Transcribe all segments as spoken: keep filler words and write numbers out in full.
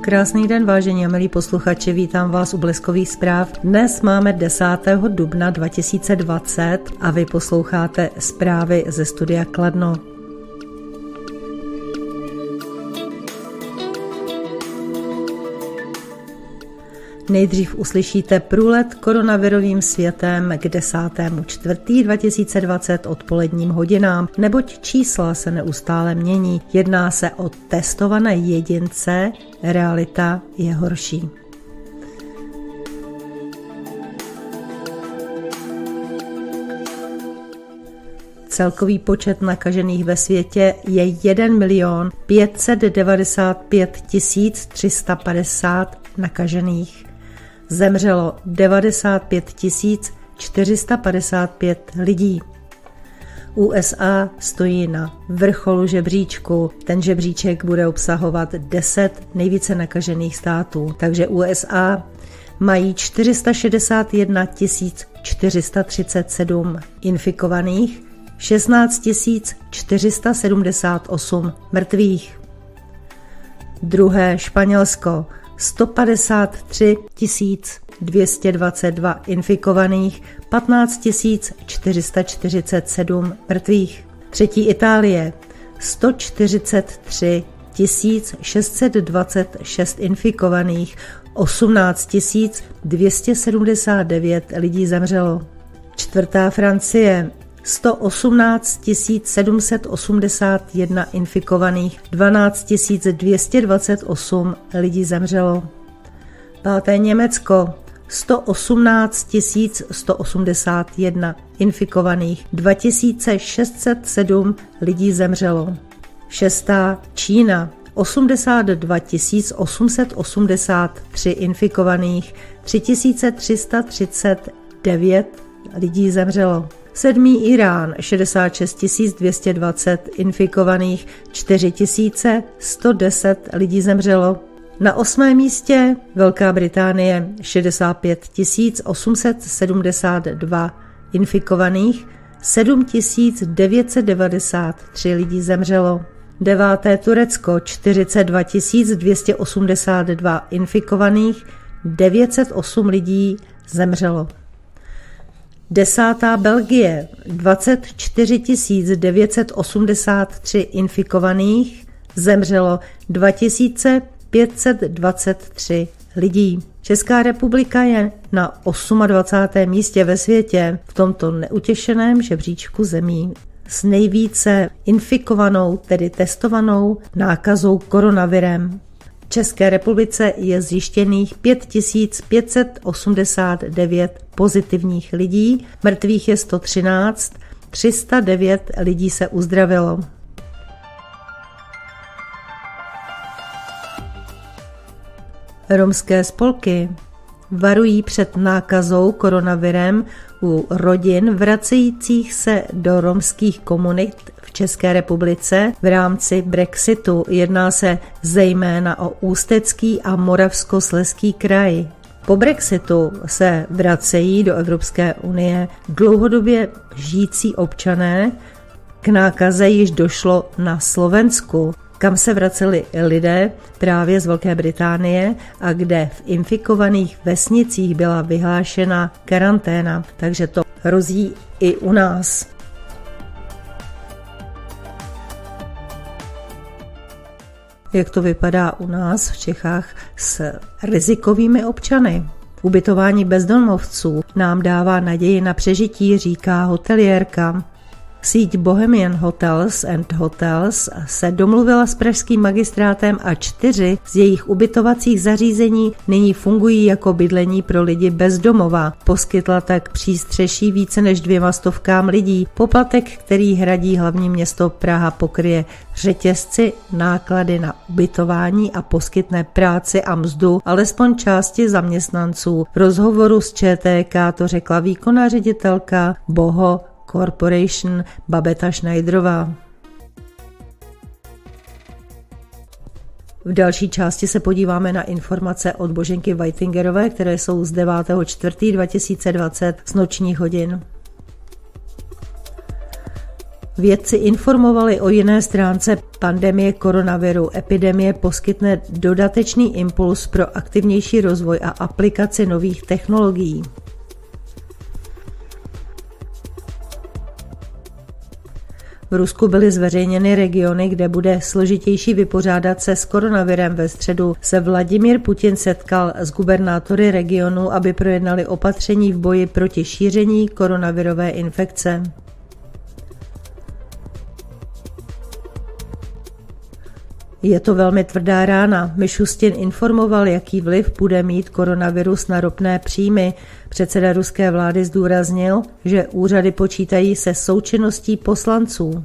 Krásný den, vážení a milí posluchači, vítám vás u Bleskových zpráv. Dnes máme desátého dubna dva tisíce dvacet a vy posloucháte zprávy ze studia Kladno. Nejdřív uslyšíte průlet koronavirovým světem k desátému čtvrtému dva tisíce dvacet odpoledním hodinám, neboť čísla se neustále mění. Jedná se o testované jedince, realita je horší. Celkový počet nakažených ve světě je jeden milion pět set devadesát pět tisíc tři sta padesát nakažených. Zemřelo devadesát pět tisíc čtyři sta padesát pět lidí. U S A stojí na vrcholu žebříčku. Ten žebříček bude obsahovat deset nejvíce nakažených států. Takže U S A mají čtyři sta šedesát jedna tisíc čtyři sta třicet sedm infikovaných, šestnáct tisíc čtyři sta sedmdesát osm mrtvých. Druhé Španělsko, sto padesát tři tisíc dvě stě dvacet dva infikovaných, patnáct tisíc čtyři sta čtyřicet sedm mrtvých. Třetí Itálie, sto čtyřicet tři tisíc šest set dvacet šest infikovaných, osmnáct tisíc dvě stě sedmdesát devět lidí zemřelo. Čtvrtá Francie, sto osmnáct tisíc sedm set osmdesát jedna infikovaných, dvanáct tisíc dvě stě dvacet osm lidí zemřelo. Páté Německo, sto osmnáct tisíc sto osmdesát jedna infikovaných, dva tisíce šest set sedm lidí zemřelo. Šestá Čína, osmdesát dva tisíc osm set osmdesát tři infikovaných, tři tisíce tři sta třicet devět lidí zemřelo. Sedmý Irán, šedesát šest tisíc dvě stě dvacet infikovaných, čtyři tisíce sto deset lidí zemřelo. Na osmém místě Velká Británie, šedesát pět tisíc osm set sedmdesát dva infikovaných, sedm tisíc devět set devadesát tři lidí zemřelo. Deváté Turecko, čtyřicet dva tisíc dvě stě osmdesát dva infikovaných, devět set osm lidí zemřelo. Desátá Belgie, dvacet čtyři tisíc devět set osmdesát tři infikovaných, zemřelo dva tisíce pět set dvacet tři lidí. Česká republika je na dvacátém osmém místě ve světě v tomto neutěšeném žebříčku zemí s nejvíce infikovanou, tedy testovanou nákazou koronavirem. V České republice je zjištěných pět tisíc pět set osmdesát devět pozitivních lidí, mrtvých je sto třináct, tři sta devět lidí se uzdravilo. Romské spolky varují před nákazou koronavirem u rodin vracejících se do romských komunit v České republice v rámci Brexitu. Jedná se zejména o Ústecký a Moravskoslezský kraj. Po Brexitu se vracejí do Evropské unie dlouhodobě žijící občané. K nákaze již došlo na Slovensku, kam se vraceli lidé právě z Velké Británie a kde v infikovaných vesnicích byla vyhlášena karanténa, takže to hrozí i u nás. Jak to vypadá u nás v Čechách s rizikovými občany? Ubytování bezdomovců nám dává naději na přežití, říká hoteliérka. Síť Bohemian Hotels and Hotels se domluvila s pražským magistrátem a čtyři z jejich ubytovacích zařízení nyní fungují jako bydlení pro lidi bez domova. Poskytla tak přístřeší více než dvěma stovkám lidí. Poplatek, který hradí hlavní město Praha, pokryje řetězci náklady na ubytování a poskytne práci a mzdu alespoň části zaměstnanců. V rozhovoru s Č T K to řekla výkonná ředitelka Boho Corporation Babeta Schneiderová. V další části se podíváme na informace od Boženky Whitingerové, které jsou z devátého čtvrtého dva tisíce dvacet z nočních hodin. Vědci informovali o jiné stránce pandemie koronaviru. Epidemie poskytne dodatečný impuls pro aktivnější rozvoj a aplikaci nových technologií. V Rusku byly zveřejněny regiony, kde bude složitější vypořádat se s koronavirem. Ve středu se Vladimír Putin setkal s gubernátory regionu, aby projednali opatření v boji proti šíření koronavirové infekce. Je to velmi tvrdá rána. Mišustin informoval, jaký vliv bude mít koronavirus na ropné příjmy. Předseda ruské vlády zdůraznil, že úřady počítají se součinností poslanců.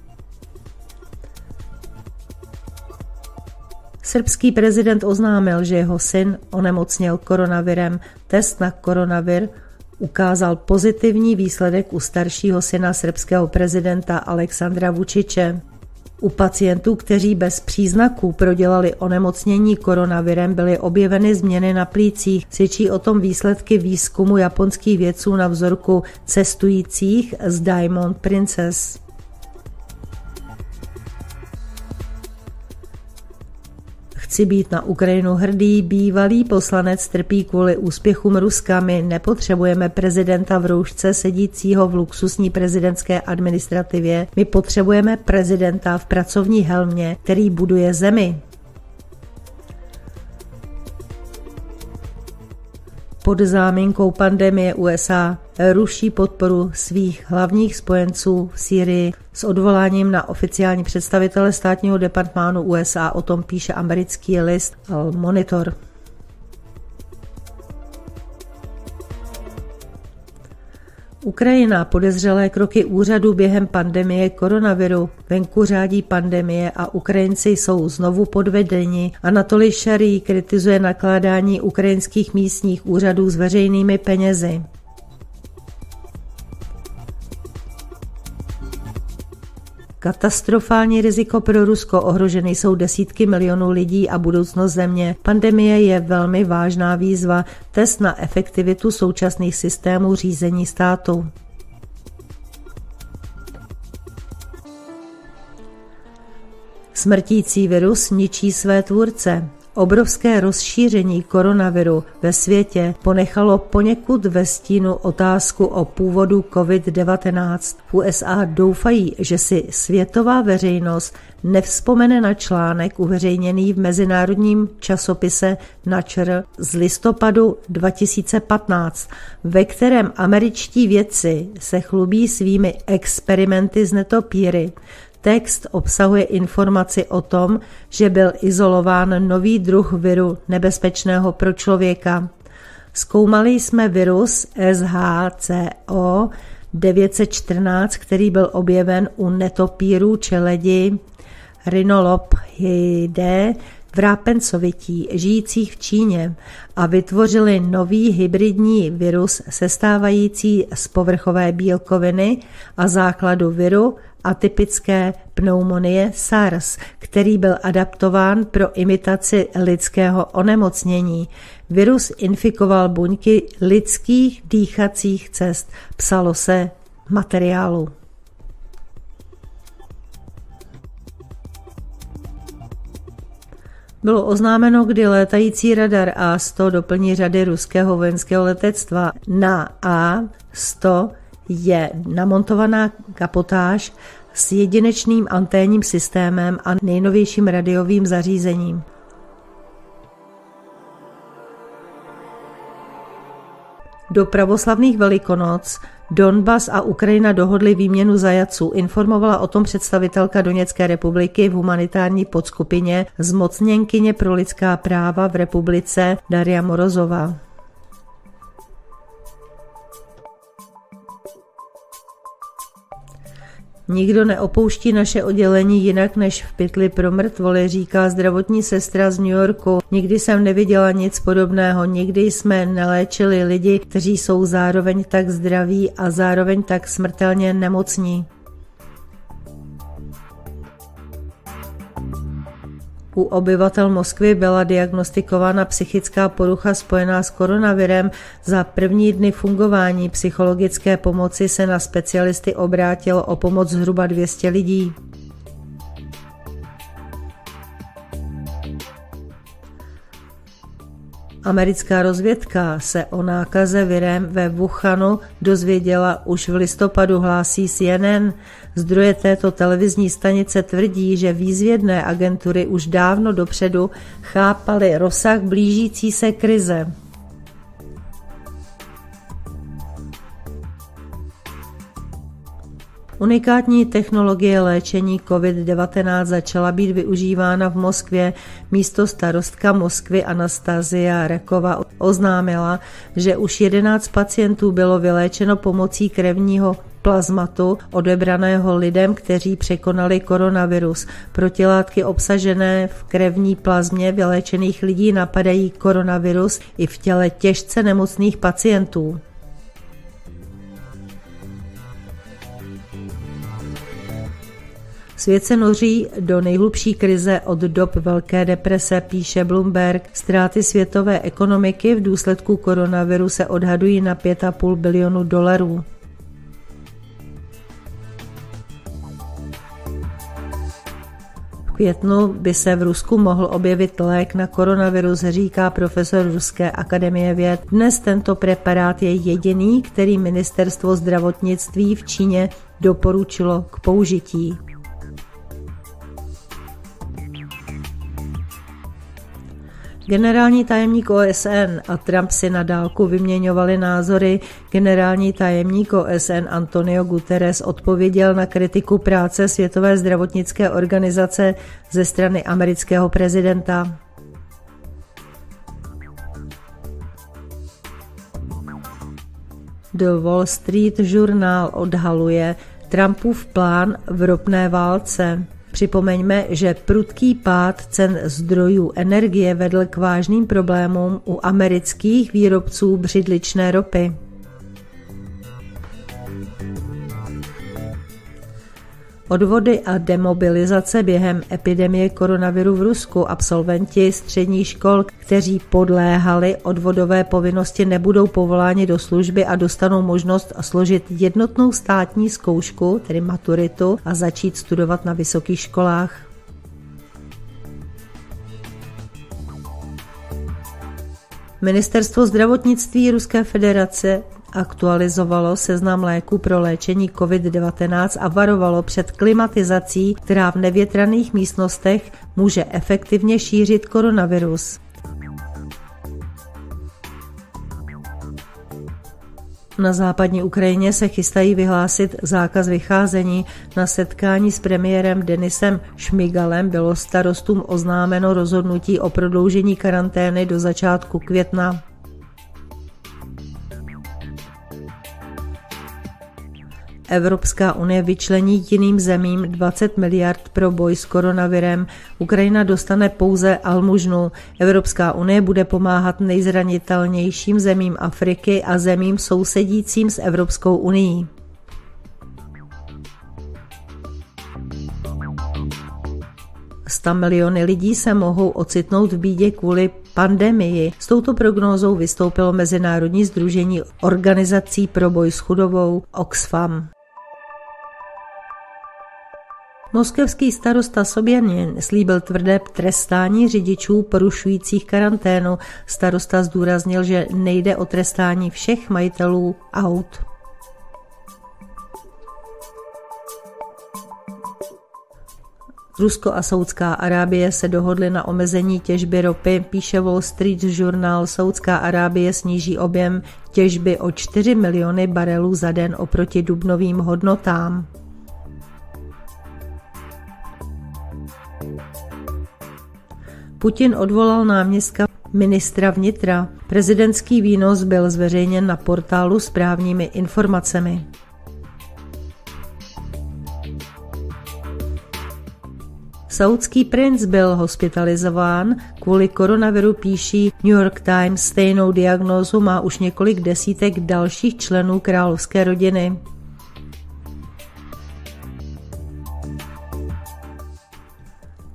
Srbský prezident oznámil, že jeho syn onemocněl koronavirem. Test na koronavir ukázal pozitivní výsledek u staršího syna srbského prezidenta Aleksandra Vučiče. U pacientů, kteří bez příznaků prodělali onemocnění koronavirem, byly objeveny změny na plících. Svědčí o tom výsledky výzkumu japonských vědců na vzorku cestujících z Diamond Princess. Chci být na Ukrajinu hrdý, bývalý poslanec trpí kvůli úspěchům Ruska. My nepotřebujeme prezidenta v roušce sedícího v luxusní prezidentské administrativě. My potřebujeme prezidenta v pracovní helmě, který buduje zemi. Pod záminkou pandemie U S A ruší podporu svých hlavních spojenců v Sýrii s odvoláním na oficiální představitele státního departmánu U S A. O tom píše americký list Al Monitor. Ukrajina podezřelé kroky úřadu během pandemie koronaviru. Venku řádí pandemie a Ukrajinci jsou znovu podvedeni. Anatolij Šarý kritizuje nakládání ukrajinských místních úřadů s veřejnými penězi. Katastrofální riziko pro Rusko, ohroženy jsou desítky milionů lidí a budoucnost země. Pandemie je velmi vážná výzva, test na efektivitu současných systémů řízení státu. Smrtící virus ničí své tvůrce. Obrovské rozšíření koronaviru ve světě ponechalo poněkud ve stínu otázku o původu covid devatenáct. V U S A doufají, že si světová veřejnost nevzpomene na článek uveřejněný v mezinárodním časopise Nature z listopadu dva tisíce patnáct, ve kterém američtí vědci se chlubí svými experimenty s netopíry. Text obsahuje informaci o tom, že byl izolován nový druh viru nebezpečného pro člověka. Zkoumali jsme virus S H C O devět set čtrnáct, který byl objeven u netopírů čeledi Rhinolophidae vrápencovití žijících v Číně a vytvořili nový hybridní virus sestávající z povrchové bílkoviny a základu viru atypické pneumonie SARS, který byl adaptován pro imitaci lidského onemocnění. Virus infikoval buňky lidských dýchacích cest, psalo se v materiálu. Bylo oznámeno, kdy létající radar A sto doplní řady ruského vojenského letectva. Na A sto je namontovaná kapotáž s jedinečným anténním systémem a nejnovějším radiovým zařízením. Do pravoslavných Velikonoc Donbas a Ukrajina dohodly výměnu zajatců, informovala o tom představitelka Doněcké republiky v humanitární podskupině zmocněnkyně pro lidská práva v republice Daria Morozová. Nikdo neopouští naše oddělení jinak než v pytli pro mrtvoly, říká zdravotní sestra z New Yorku. Nikdy jsem neviděla nic podobného, nikdy jsme neléčili lidi, kteří jsou zároveň tak zdraví a zároveň tak smrtelně nemocní. U obyvatel Moskvy byla diagnostikována psychická porucha spojená s koronavirem. Za první dny fungování psychologické pomoci se na specialisty obrátilo o pomoc zhruba dvě stě lidí. Americká rozvědka se o nákaze virem ve Wuhanu dozvěděla už v listopadu, hlásí C N N. Zdroje této televizní stanice tvrdí, že výzvědné agentury už dávno dopředu chápaly rozsah blížící se krize. Unikátní technologie léčení covid devatenáct začala být využívána v Moskvě. Místostarostka Moskvy Anastasia Rekova oznámila, že už jedenáct pacientů bylo vyléčeno pomocí krevního plazmatu odebraného lidem, kteří překonali koronavirus. Protilátky obsažené v krevní plazmě vyléčených lidí napadají koronavirus i v těle těžce nemocných pacientů. Svět se noří do nejhlubší krize od dob Velké deprese, píše Bloomberg. Ztráty světové ekonomiky v důsledku koronaviru se odhadují na pět a půl bilionu dolarů. V květnu by se v Rusku mohl objevit lék na koronavirus, říká profesor Ruské akademie věd. Dnes tento preparát je jediný, který ministerstvo zdravotnictví v Číně doporučilo k použití. Generální tajemník O S N a Trump si na dálku vyměňovali názory. Generální tajemník O S N Antonio Guterres odpověděl na kritiku práce Světové zdravotnické organizace ze strany amerického prezidenta. The Wall Street Journal odhaluje Trumpův plán v ropné válce. Připomeňme, že prudký pád cen zdrojů energie vedl k vážným problémům u amerických výrobců břidličné ropy. Odvody a demobilizace během epidemie koronaviru v Rusku. Absolventi středních škol, kteří podléhali odvodové povinnosti, nebudou povoláni do služby a dostanou možnost složit jednotnou státní zkoušku, tedy maturitu, a začít studovat na vysokých školách. Ministerstvo zdravotnictví Ruské federace aktualizovalo seznam léků pro léčení covid devatenáct a varovalo před klimatizací, která v nevětraných místnostech může efektivně šířit koronavirus. Na západní Ukrajině se chystají vyhlásit zákaz vycházení. Na setkání s premiérem Denisem Šmigalem bylo starostům oznámeno rozhodnutí o prodloužení karantény do začátku května. Evropská unie vyčlení jiným zemím dvacet miliard pro boj s koronavirem. Ukrajina dostane pouze almužnu. Evropská unie bude pomáhat nejzranitelnějším zemím Afriky a zemím sousedícím s Evropskou unií. Sta miliony lidí se mohou ocitnout v bídě kvůli pandemii. S touto prognózou vystoupilo Mezinárodní sdružení organizací pro boj s chudobou Oxfam. Moskevský starosta Sobjanin slíbil tvrdé trestání řidičů porušujících karanténu. Starosta zdůraznil, že nejde o trestání všech majitelů aut. Rusko a Saudská Arábie se dohodly na omezení těžby ropy, píše Wall Street Journal. Saudská Arábie sníží objem těžby o čtyři miliony barelů za den oproti dubnovým hodnotám. Putin odvolal náměstka ministra vnitra. Prezidentský výnos byl zveřejněn na portálu s právními informacemi. Saudský princ byl hospitalizován kvůli koronaviru, píší New York Times. Stejnou diagnózu má už několik desítek dalších členů královské rodiny.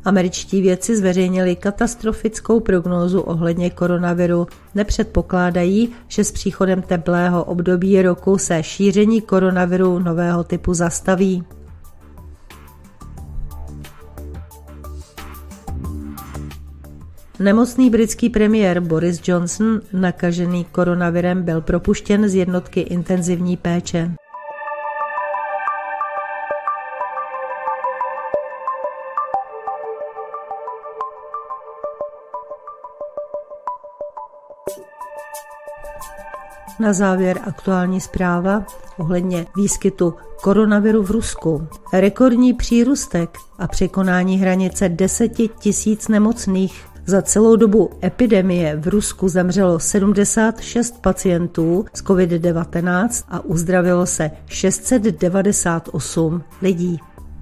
Američtí vědci zveřejnili katastrofickou prognózu ohledně koronaviru. Nepředpokládají, že s příchodem teplého období roku se šíření koronaviru nového typu zastaví. Nemocný britský premiér Boris Johnson, nakažený koronavirem, byl propuštěn z jednotky intenzivní péče. Na závěr aktuální zpráva ohledně výskytu koronaviru v Rusku. Rekordní přírůstek a překonání hranice deset tisíc nemocných. Za celou dobu epidemie v Rusku zemřelo sedmdesát šest pacientů z covid devatenáct a uzdravilo se šest set devadesát osm lidí.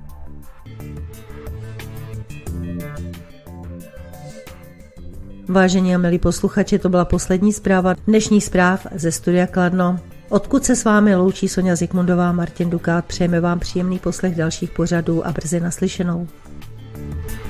Vážení a milí posluchači, to byla poslední zpráva dnešních zpráv ze studia Kladno. Odkud se s vámi loučí Soňa Zikmundová, Martin Dukát, přejeme vám příjemný poslech dalších pořadů a brzy naslyšenou.